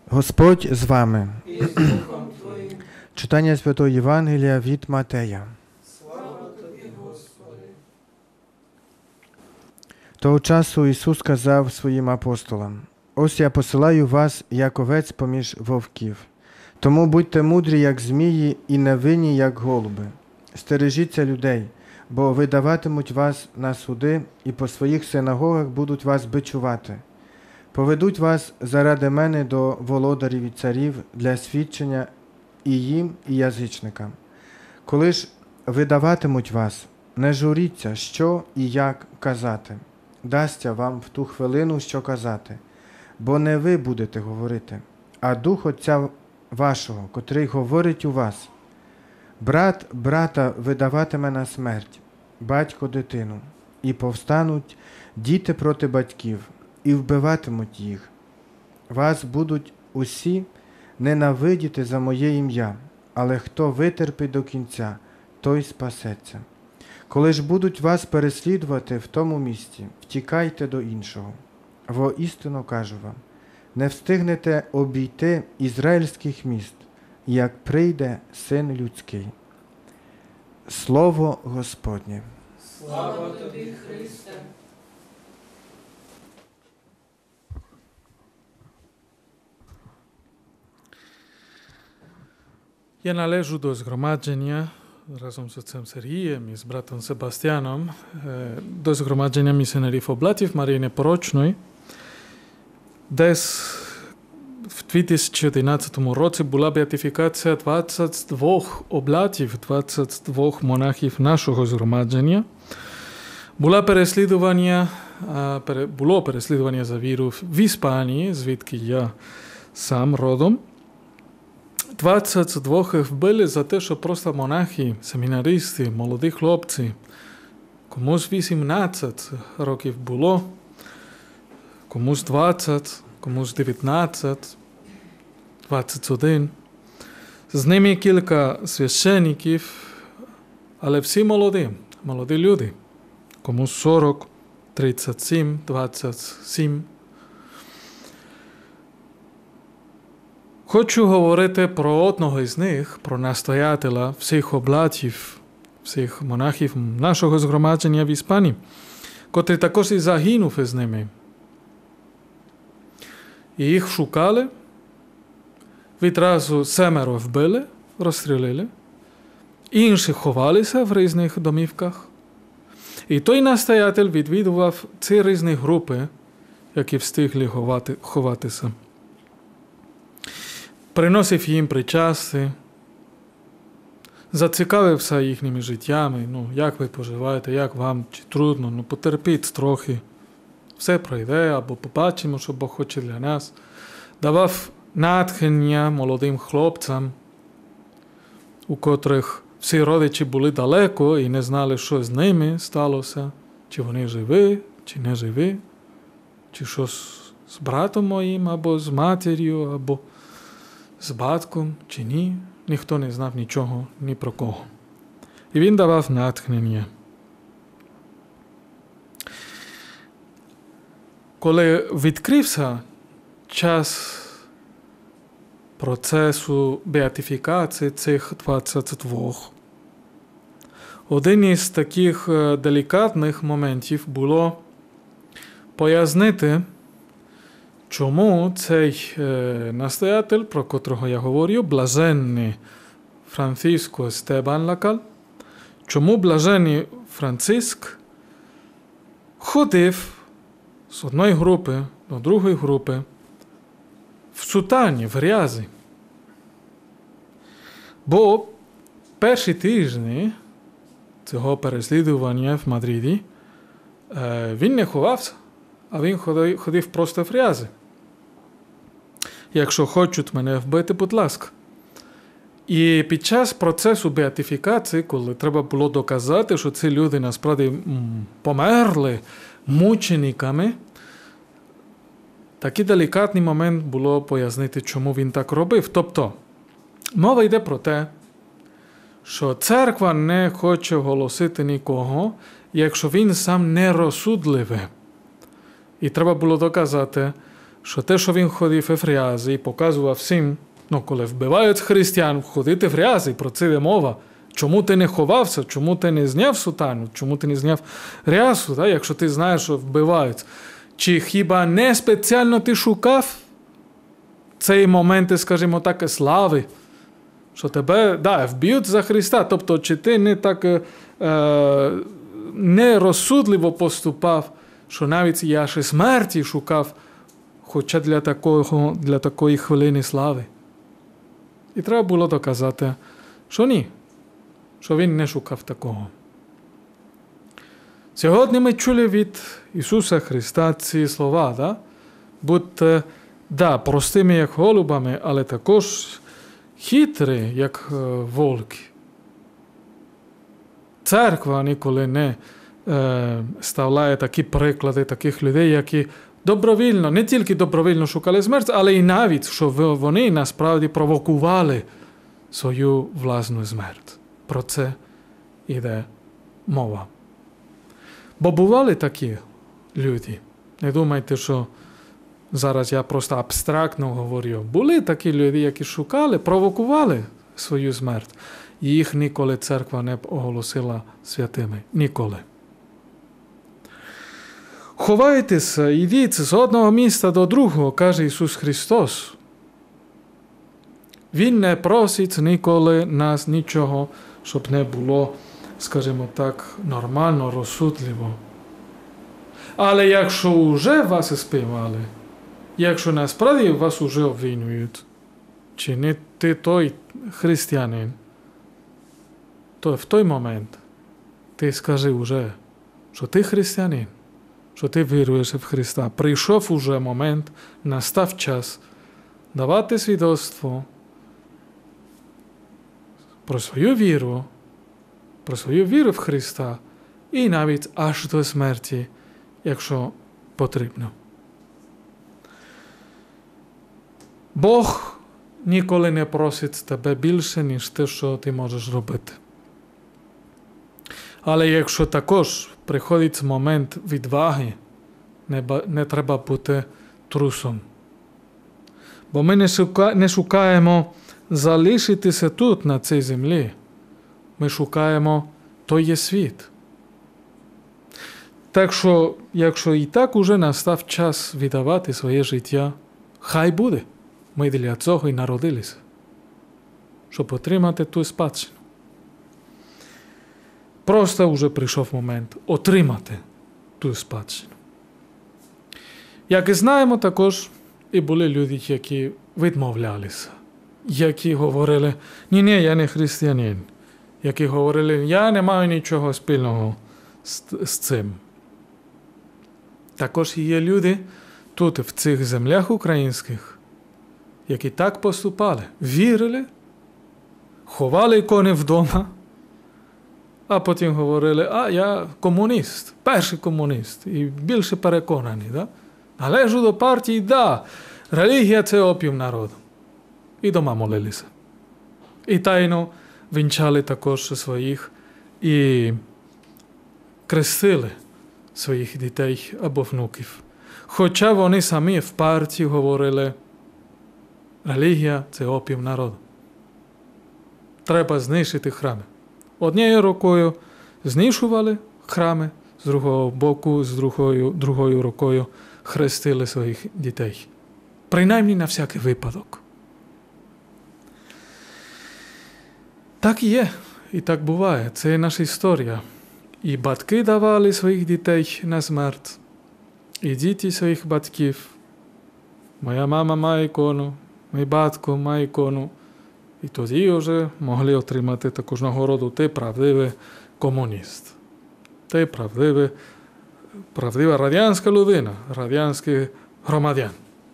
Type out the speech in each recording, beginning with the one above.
Господь з вами. І з Духом Твоїм. Читання Святого Євангелія від Матея. Слава Тобі, Господи. Того часу Ісус сказав своїм апостолам: «Ось я посилаю вас, як овець поміж вовків. Тому будьте мудрі, як змії, і невинні, як голуби. Стережіться людей, бо видаватимуть вас на суди, і по своїх синагогах будуть вас бичувати. Поведуть вас заради мене до володарів і царів для свідчення і їм, і язичникам. Коли ж видаватимуть вас, не журіться, що і як казати. Дасться вам в ту хвилину, що казати. Бо не ви будете говорити, а Дух Отця вашого, котрий говорить у вас. Брат брата видаватиме на смерть, батько дитину, і повстануть діти проти батьків, і вбиватимуть їх. Вас будуть усі ненавидіти за моє ім'я, але хто витерпить до кінця, той спасеться. Коли ж будуть вас переслідувати в тому місці, втікайте до іншого. Воістину кажу вам, не встигнете обійти ізраїльських міст, як прийде Син Людський». Слово Господнє. Слава Тобі, Христе. Я належу до згромадження разом з отцем Сергієм і з братом Себастьяном до згромадження місіонерів облатів Марії Непорочної. Десь в 2011 році була беатифікація 22 облатів, 22 монахів нашого згромадження. Було переслідування за віру в Іспанії, звідки я сам родом. 22 вбили за те, що просто монахи, семінаристи, молоді хлопці. Комусь 18 років було, комусь 20, комусь 19, 21. З ними кілька священиків, але всі молоді люди. Комусь 40, 37, 27. Хочу говорити про одного із них, про настоятеля всіх облатів, всіх монахів нашого згромадження в Іспанії, котрий також і загинув із ними. І їх шукали, відразу 7 вбили, розстрілили, інші ховалися в різних домівках. І той настоятель відвідував ці різні групи, які встигли ховатися. Приносив їм причасти, зацікавився їхніми життями. Як ви поживаєте, як вам, чи трудно, потерпіть трохи. Все пройде, або побачимо, що Бог хоче для нас. Давав натхнення молодим хлопцям, у котрих всі родичі були далеко і не знали, що з ними сталося. Чи вони живі, чи не живі, чи що з братом моїм, або з матір'ю, або з батьком, чи ні. Ніхто не знав нічого, ні про кого. І він давав натхнення. Коли відкрився час процесу беатифікації цих 22, один із таких делікатних моментів було пояснити, чому цей настоятель, про котрого я говорю, блаженний Франциско Естебан Лакал, чому блаженний Франциск ходив з одної групи до другої групи в сутані, в рязі. Бо перші тижні цього переслідування в Мадриді він не ховався, а він ходив просто в рязі. Якщо хочуть мене вбити, будь ласка. І під час процесу беатифікації, коли треба було доказати, що ці люди насправді померли мучениками, такий делікатний момент було пояснити, чому він так робив. Тобто, мова йде про те, що церква не хоче оголосити нікого, якщо він сам не розсудливий. І треба було доказати що те, що він ходив в фрязі і показував всім, коли вбивають християн, ходити в рязи, про це йде мова. Чому ти не ховався, чому ти не зняв сутану, чому ти не зняв рясу, да? Якщо ти знаєш, що вбивають. Чи хіба не спеціально ти шукав цей момент, скажімо так, слави, що тебе, вб'ють за Христа, тобто чи ти не так нерозсудливо поступав, що навіть я ще смерті шукав, хоча для такої хвилини слави. І треба було доказати, що ні, що він не шукав такого. Сьогодні ми чули від Ісуса Христа ці слова, да? Будьте, простими, як голубами, але також хитрі, як вовки. Церква ніколи не ставляє такі приклади таких людей, які добровільно, не тільки добровільно шукали смерть, але і навіть, що вони насправді провокували свою власну смерть. Про це йде мова. Бо бували такі люди. Не думайте, що зараз я просто абстрактно говорю. Були такі люди, які шукали, провокували свою смерть. І їх ніколи церква не оголосила святими. Ніколи. Ховайтеся, ідіть з одного міста до другого, каже Ісус Христос. Він не просить ніколи нас нічого, щоб не було, скажімо так, нормально, розсудливо. Але якщо вже вас спіймали, якщо насправді вас вже обвинюють, чи не ти той християнин, то в той момент ти скажи вже, що ти християнин, що ти віруєш в Христа. Прийшов уже момент, настав час давати свідоцтво про свою віру в Христа і навіть аж до смерті, якщо потрібно. Бог ніколи не просить тебе більше, ніж те, що ти можеш робити. Але якщо також приходить момент відваги, не треба бути трусом. Бо ми не шукаємо залишитися тут, на цій землі. Ми шукаємо той світ. Так що, якщо і так уже настав час віддавати своє життя, хай буде. Ми для цього і народилися, щоб отримати ту спадщину. Просто вже прийшов момент отримати ту спадщину. Як і знаємо, також і були люди, які відмовлялися, які говорили, ні, я не християнин, які говорили, я не маю нічого спільного з цим. Також є люди тут, в цих землях українських, які так поступали, вірили, ховали ікони вдома, а потім говорили, я комуніст, перший комуніст, і більше переконаний, да? Належу до партії, релігія – це опіум народу. І дома молилися. І тайно вінчали також своїх і крестили своїх дітей або внуків. Хоча вони самі в партії говорили, релігія – це опіум народу. Треба знищити храми. Однією рукою знищували храми, з другого боку, з другою рукою хрестили своїх дітей. Принаймні на всякий випадок. Так є, і так буває. Це наша історія. І батьки давали своїх дітей на смерть, і діти своїх батьків. Моя мама має ікону, мій батько має ікону. І тоді вже могли отримати таку ж нагороду. Ти правдивий комуніст. Ти правдива радянська людина, радянський громадян.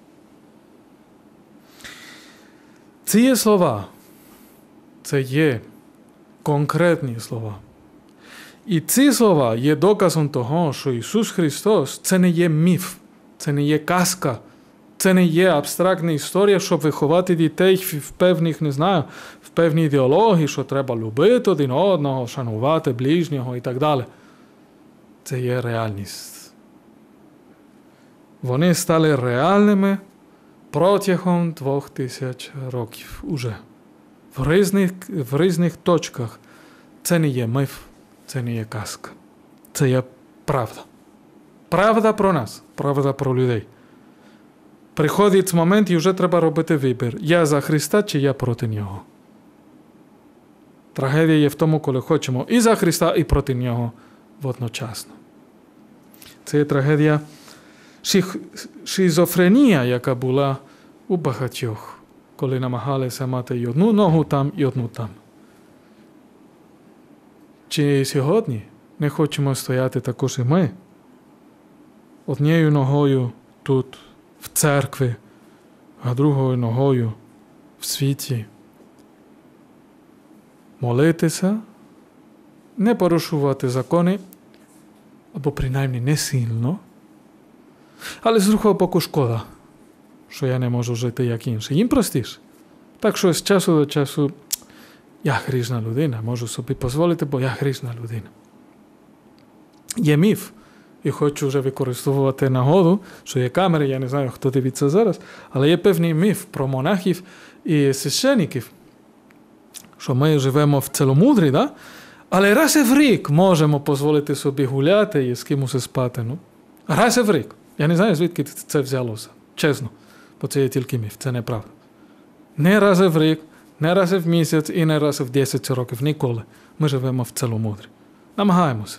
Ці є слова. Це є конкретні слова. І ці слова є доказом того, що Ісус Христос – це не є міф, це не є казка, це не є абстрактна історія, щоб виховати дітей в певних, в певній ідеології, що треба любити один одного, шанувати ближнього і так далі. Це є реальність. вони стали реальними протягом 2000 років уже. В різних точках. Це не є міф, це не є казка. Це є правда. Правда про нас, правда про людей. Приходить момент і вже треба робити вибір. Я за Христа чи я проти Нього. Трагедія є в тому, коли хочемо і за Христа, і проти Нього водночасно. Це є трагедія шизофренія, яка була у багатьох, коли намагалися мати і одну ногу там, і одну там. Чи сьогодні не хочемо стояти також і ми? Однією ногою тут, в церкві, а другою ногою в світі. Молитися, не порушувати закони, або принаймні не сильно. Але з другого боку шкода, що я не можу жити як інші. Їм простіше. Так що з часу до часу я грішна людина, можу собі дозволити, бо я грішна людина. Є міф, і хочу вже використовувати нагоду, що є камери, я не знаю, хто дивиться зараз, але є певний міф про монахів і священиків, що ми живемо в ціломудрі, да? Але раз в рік можемо дозволити собі гуляти і з кимось спати. Ну? Раз в рік. Я не знаю, звідки це взялося. Чесно. Бо це є тільки міф, це неправда. Не раз в рік, не раз в місяць і не раз в 10 років. Ніколи. Ми живемо в ціломудрі. Намагаємося.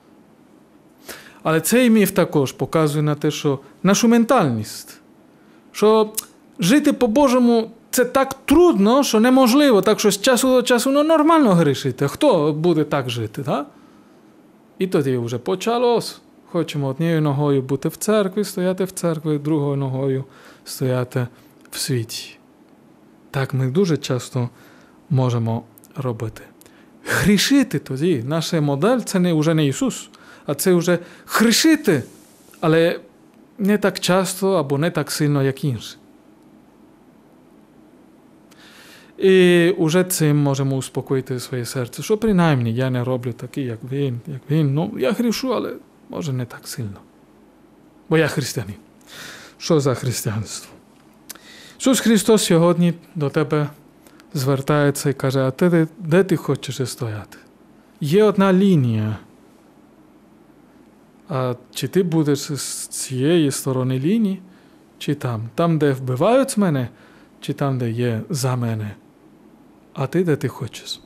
Але цей міф також показує на те, що нашу ментальність, що жити по-божому це так трудно, що неможливо. Так що з часу до часу нормально грішити. Хто буде так жити? Да? І тоді вже почалось. Хочемо однією ногою бути в церкві, стояти в церкві, другою ногою стояти в світі. Так ми дуже часто можемо робити. Грішити тоді, наша модель, це вже не Ісус, а це вже грішити, але не так часто або не так сильно, як інші. І вже цим можемо успокоїти своє серце, що принаймні я не роблю такий, як він. Ну, я грішу, але може не так сильно. Бо я християнин. Що за християнство? Ісус Христос сьогодні до тебе звертається і каже, а ти де ти хочеш стояти? Є одна лінія. А чи ти будеш з цієї сторони лінії, чи там? Там, де вбивають мене, чи там, де є за мене? А ти де ти хочеш?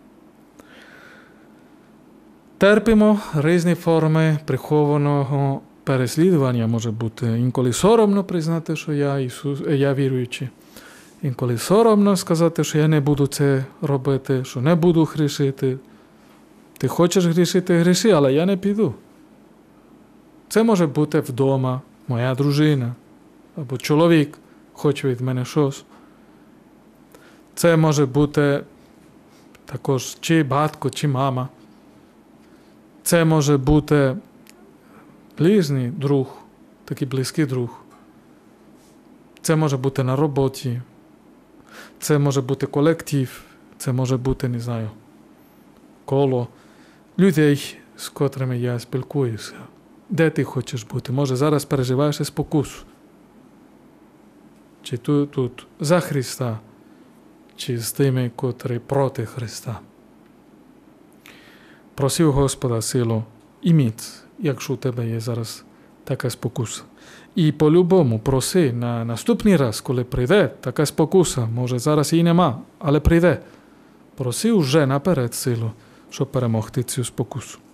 Терпимо різні форми прихованого переслідування, може бути. Інколи соромно признати, що я віруючий. Інколи соромно сказати, що я не буду це робити, що не буду грішити. Ти хочеш грішити, гріши, але я не піду. Це може бути вдома, моя дружина, або чоловік хоче від мене щось. Це може бути також чи батько, чи мама. Це може бути ближній друг, такий близький друг. Це може бути на роботі. Це може бути колектив. Це може бути, не знаю, коло людей, з котрими я спілкуюся. Де ти хочеш бути? Може зараз переживаєш спокусу. Чи тут за Христа, чи з тими, котрі проти Христа. Просив Господа силу і міць, якщо у тебе є зараз така спокуса. І по-любому проси на наступний раз, коли прийде така спокуса, може зараз її нема, але прийде. Проси вже наперед силу, щоб перемогти цю спокусу.